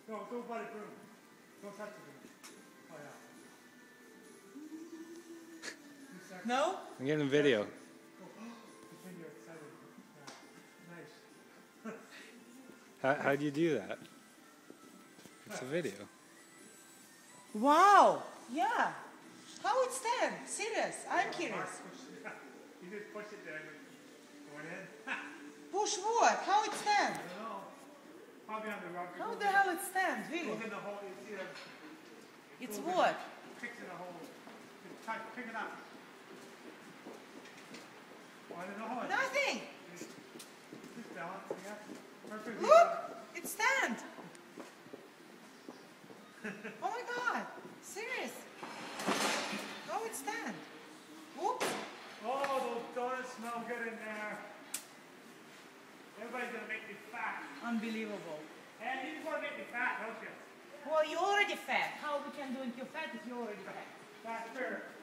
No, don't buy the broom. Don't touch the broom. Oh yeah. No? I'm getting a video. Continue excited. Yeah. Nice. How do you do that? It's a video. Wow! Yeah. How it stand? Serious. I'm curious. You just push it there. Going in. Push what? How it stand? I don't know. Probably on the rug. How the hell it stand? Really? Look in the hole. You see that? It's what? Fixing the hole. Pick it up. I don't know. Nothing. Just balance. Yeah. Perfect. Look! It stand. Oh my god. Serious. How it stand? Oops. Oh, those donuts smell good in there. Everybody's gonna make me fat. Unbelievable. And you just want to make me fat, don't you? Well, you're already fat. How we can do it you fat if you're already fat? That's fair.